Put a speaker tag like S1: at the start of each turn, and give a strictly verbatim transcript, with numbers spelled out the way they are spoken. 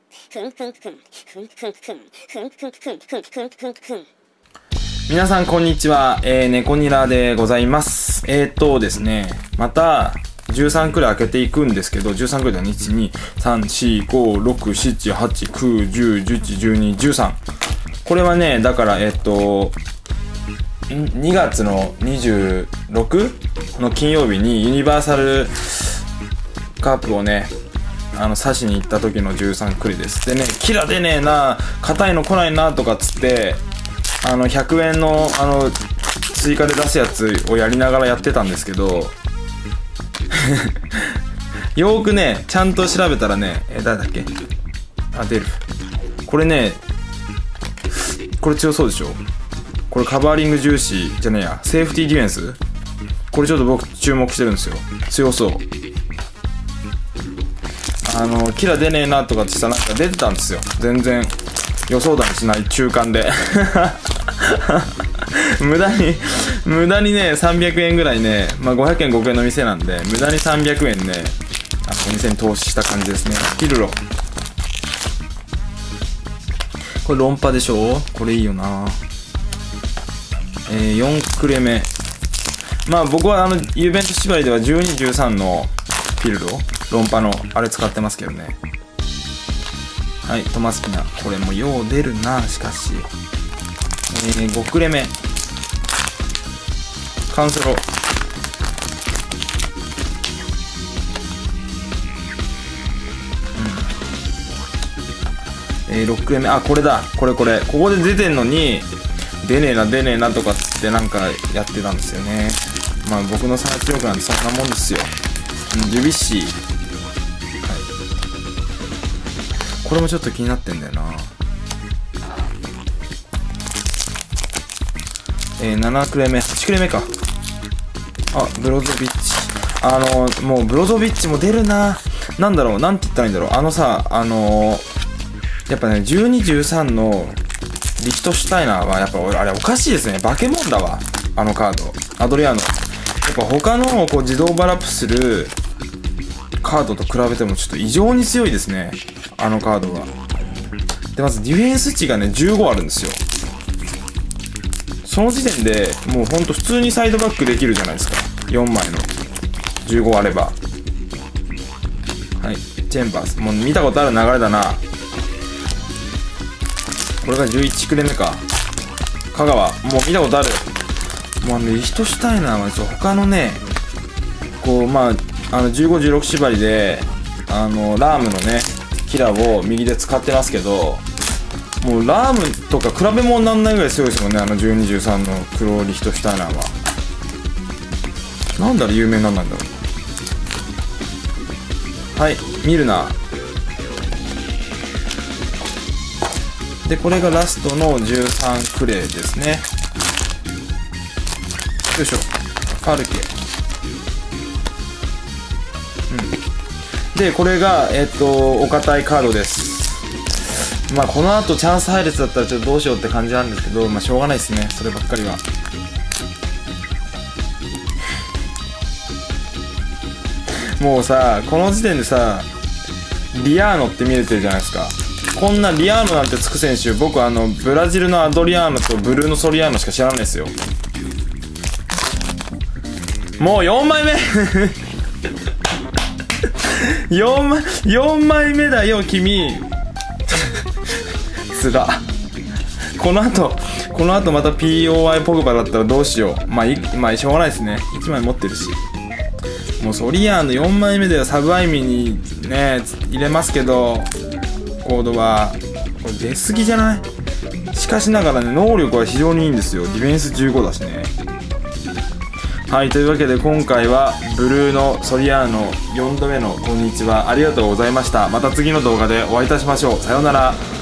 S1: 皆さんこんにちは、えー、猫ニラでございます。えーっとですね、またじゅうさんくらい開けていくんですけど、じゅうさんくらいでいち、に、さん、よん、ご、ろく、なな、はち、きゅう、じゅう、じゅういち、じゅうに、じゅうさん。これはね、だからえーっとにがつのにじゅうろくの金曜日にユニバーサルカープをね、あの刺しに行った時のじゅうさんくりです。でね、キラ出ねえな、硬いの来ないなとかっつってあのひゃくえんのあの追加で出すやつをやりながらやってたんですけどよーくねちゃんと調べたらね、えー、誰だっけ、あ、デルフ、これね、これ強そうでしょ。これカバーリング重視じゃねえや、セーフティーディフェンス、これちょっと僕注目してるんですよ。強そう。あのキラ出ねえなとかってさ、なんか出てたんですよ。全然予想だにしない中間で無駄に無駄にねさんびゃくえんぐらいね、まあごひゃくえんごひゃくえんの店なんで無駄にさんびゃくえんね、あお店に投資した感じですね。ピルロ、これ論破でしょ。これいいよな。えー、よんくれめ、まあ僕はあのユーベント縛りではじゅうに、じゅうさんのピルロ論破のあれ使ってますけどね。はい、トマスピナ、これもよう出るな。しかし、えー、ごくれめカンセロ、うん、えー、ろくくれめ、あ、これだ、これこれここで出てんのに出ねえな出ねえなとかっつってなんかやってたんですよね。まあ僕のサーチ力なんてそんなもんですよ。うん、ジュビッシー、はい、これもちょっと気になってんだよな。えー、ななくれめ、はちくれめか。あ、ブロゾビッチ、あのー、もうブロゾビッチも出るな。なんだろう、なんて言ったらいいんだろう。あのさ、あのー、やっぱねじゅうに、じゅうさんのリヒトシュタイナーはやっぱあれおかしいですね。化け物だわ、あのカード。アドリアーノ、やっぱ他のこう自動バラップするカードと比べてもちょっと異常に強いですね、あのカードが。でまずディフェンス値がねじゅうごあるんですよ。その時点でもうほんと普通にサイドバックできるじゃないですか、よんまいのじゅうごあれば。はい、チェンバース、もう見たことある流れだな。これがじゅういちくれめか。香川、もう見たことある。もうあのリヒトシュタイナーはちょっと他のねこうまああのじゅうご、じゅうろく縛りであのラームのねキラを右で使ってますけど、もうラームとか比べ物になんないぐらい強いですもんね、あのじゅうに、じゅうさんの黒リヒトシュタイナーは。なんだろう有名なんなんだろう。はい、ミルナーで、これがラストのじゅうさんクレイですね。よいしょ、ファルケ、うん、でこれがえっとお堅いカードです。まあこの後チャンス配列だったらちょっとどうしようって感じなんですけど、まあしょうがないですね、そればっかりは。もうさ、この時点でさリアーノって見れてるじゃないですか。こんなリアーノなんてつく選手、僕あのブラジルのアドリアーノとブルーノ・ソリアーノしか知らないですよ。もうよんまいめ4枚よんまいめだよ君つら。この後この後また ピーオーワイ ポグバだったらどうしよう。まあいまあしょうがないですね、いちまい持ってるし。もうソリアーノよんまいめではサブアイミにね入れますけど、コードはこれ出過ぎじゃない？しかしながらね能力は非常にいいんですよ。ディフェンスじゅうごだしね。はい、というわけで今回はブルーのソリアーノよんどめのこんにちは、ありがとうございました。また次の動画でお会いいたしましょう。さようなら。